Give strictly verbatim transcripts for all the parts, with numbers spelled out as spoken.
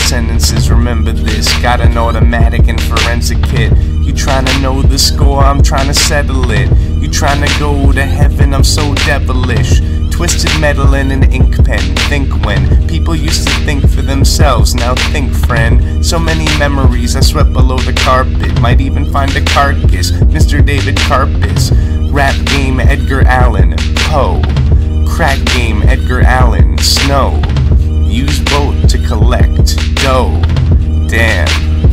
sentences, remember this. Got an automatic and forensic kit. You tryna know the score, I'm tryna settle it. You tryna go to heaven, I'm so devilish. Twisted metal in an ink pen. Think when people used to think for themselves, now think, friend. So many memories I swept below the carpet. Might even find a carcass, Mister David Carpus. Rap game, Edgar Allan Poe. Crack game, Edgar Allan Snow. Use boat to collect dough. Damn,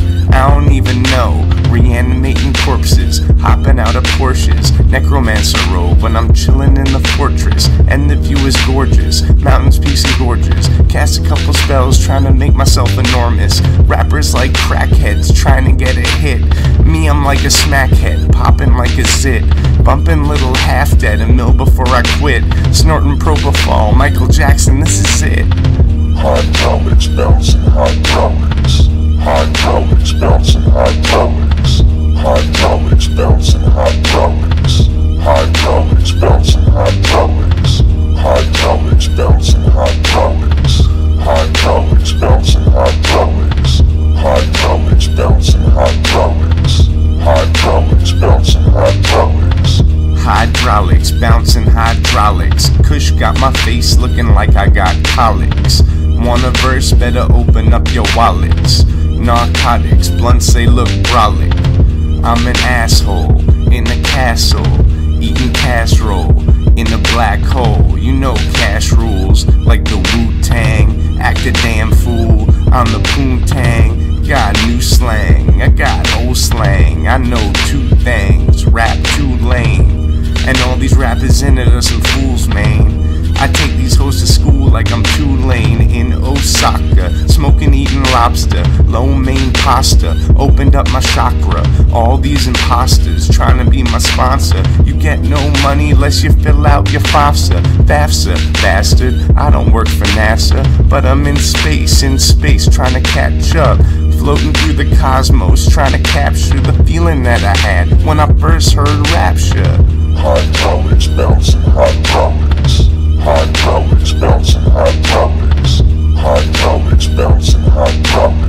I don't even know. Reanimating corpses, hopping out of Porsches. Necromancer robe when I'm chillin' in the fortress. And the view is gorgeous, mountains, peace, and gorges. Cast a couple spells trying to make myself enormous. Rappers like crackheads trying to get a hit. Me, I'm like a smackhead, popping like a zit. Bumping little half dead a mil before I quit. Snorting propofol, Michael Jackson, this is it. Hydraulics, bouncing hydraulics. Hydraulics, bouncing hydraulics. Hydraulics, bouncing hydraulics. Hydraulics, bouncing hydraulics. Hydraulics, bouncing hydraulics. Hydraulics, bouncing hydraulics. Hydraulics, bouncing hydraulics. Hydraulics, bouncing hydraulics. Hydraulics, bouncing hydraulics. Kush got my face looking like I got colics. Want a verse? Better open up your wallets. Narcotics, blunts they look brolic. I'm an asshole in a castle, eating casserole in a black hole. You know cash rules, like the Wu-Tang. Act a damn fool, I'm the Poontang. Got new slang, I got old slang. I know two things, rap too lame. And all these rappers in it are some fools, man. I take these hoes to school like I'm Tulane in Osaka. Smoking, eating lobster, lo mein pasta. Opened up my chakra. All these imposters trying to be my sponsor. You get no money unless you fill out your FAFSA. FAFSA, bastard. I don't work for NASA, but I'm in space, in space trying to catch up. Floating through the cosmos, trying to capture the feeling that I had when I first heard Rapture. Hydraulics, bouncing hydraulics. Hydraulics, bouncing hydraulics. Hydraulics, bouncing hydraulics.